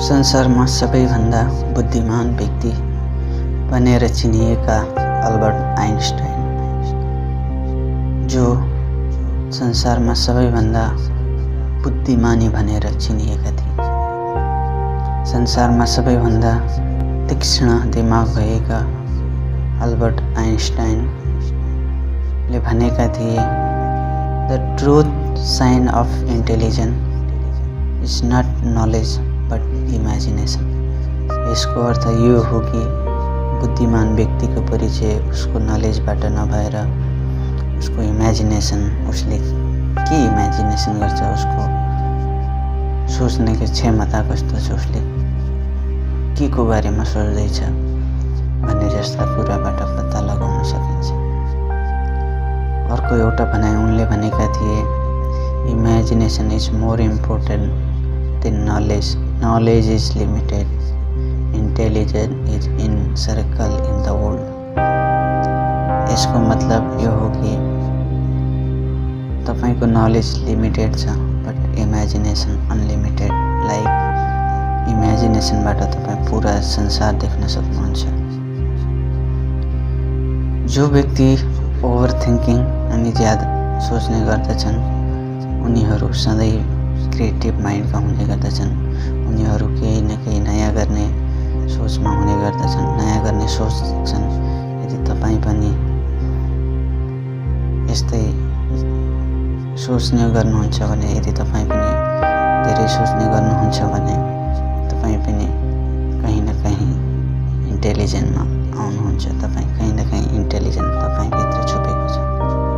संसारमा सबैभन्दा बुद्धिमान व्यक्ति भनेर चिनिएका अल्बर्ट आइन्स्टाइन, जो संसारमा सबैभन्दा बुद्धिमानी भनेर चिनिएका थिए। संसारमा सबैभन्दा तीक्ष्ण दिमाग भएका अल्बर्ट आइन्स्टाइनले भनेका थिए, the truth sign of intelligence is not knowledge but imagination. यसको अर्थ यो हो कि बुद्धिमान व्यक्तिको परिचय उसको नलेजबाट नभएर उसको इमेजिनेसन, उसले के इमेजिनेसन गर्छ, उसको सोच्नेको क्षमता कस्तो छ, उसले के को बारेमा सोच्दैछ भन्ने जस्ता कुराबाट पत्ता लगाउन सकिन्छ। अर्को एउटा भनाइ उनले भनेका थिए, imagination is more important than knowledge, knowledge is limited, intelligence is in circle in the world। यसको मतलब यो हो कि तपाईको नलेज लिमिटेड छ बट इमेजिनेसन अनलिमिटेड। लाइक इमेजिनेसनबाट तपाईँ पुरा संसार देख्न सक्नुहुन्छ। जो व्यक्ति ओभर थिङ्किङ अनि ज्यादा सोच्ने गर्दछन् उनीहरू सधैँ क्रिएटिभ माइन्डका हुने गर्दछन्। उनीहरू केही न केही नयाँ गर्ने सोचमा हुने गर्दछन्, नयाँ गर्ने सोच्छन्। यदि तपाईँ पनि यस्तै सोच्ने गर्नुहुन्छ भने, यदि तपाईँ पनि धेरै सोच्ने गर्नुहुन्छ भने तपाईँ पनि कहीँ न कहीँ इन्टेलिजेन्टमा आउनुहुन्छ। तपाईँ कहीँ न कहीँ इन्टेलिजेन्ट तपाईँभित्र छुपेको छ।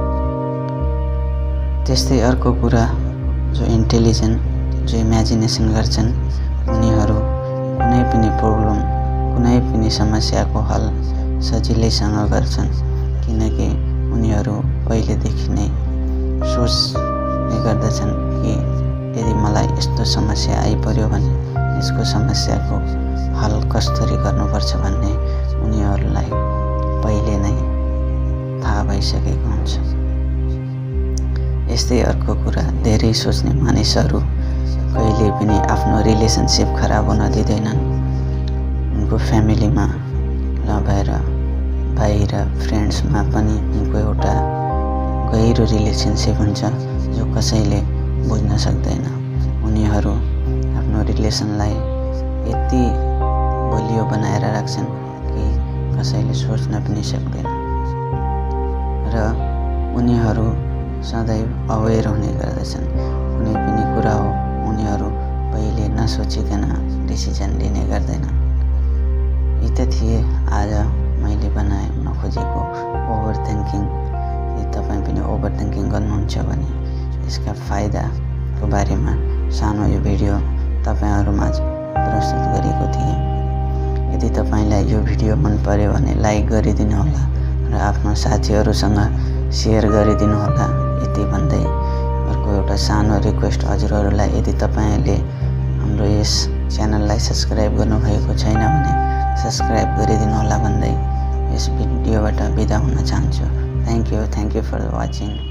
त्यस्तै अर्को कुरा, जो इन्टेलिजेन्ट, जो इमेजिनेसन गर्छन् उनीहरू कुनै पनि प्रब्लम, कुनै पनि समस्याको हल सजिलैसँग गर्छन्, किनकि उनीहरू पहिलेदेखि नै सोच्ने गर्दछन् कि यदि मलाई यस्तो समस्या आइपर्यो भने यसको समस्याको हल कसरी गर्नुपर्छ भन्ने उनीहरूलाई पहिले नै थाहा भइसकेको हुन्छ। यस्तै अर्को कुरा, धेरै सोच्ने मानिसहरू कहिले पनि आफ्नो रिलेसनसिप खराब हुन दिँदैनन्। उनको फ्यामिलीमा नभएर बाहिर फ्रेन्ड्समा पनि उनको एउटा गहिरो रिलेसनसिप हुन्छ जो कसैले बुझ्न सक्दैन। उनीहरू आफ्नो रिलेसनलाई यति बलियो बनाएर राख्छन् कि कसैले सोच्न पनि सक्दैन। र उनीहरू सदैव अवेर हुने गर्दछन्। कुनै पनि कुरा हो उनीहरू पहिले नसोचिकन डिसिजन लिने गर्दैनन्। यी त थिए आज मैले बनाउन खोजेको ओभर थिङ्किङ। यदि तपाईँ पनि ओभर थिङ्किङ गर्नुहुन्छ भने यसका फाइदाको बारेमा सानो यो भिडियो तपाईँहरूमाझ प्रस्तुत गरेको थिएँ। यदि तपाईँलाई यो भिडियो मन पर्यो भने लाइक गरिदिनु होला र आफ्नो साथीहरूसँग सेयर गरिदिनु होला। यति भन्दै अर्को एउटा सानो रिक्वेस्ट हजुरहरूलाई, यदि तपाईँले हाम्रो यस च्यानललाई सब्सक्राइब गर्नुभएको छैन भने सब्सक्राइब गरिदिनु होला भन्दै यस भिडियोबाट बिदा हुन चाहन्छु। Thank you for watching.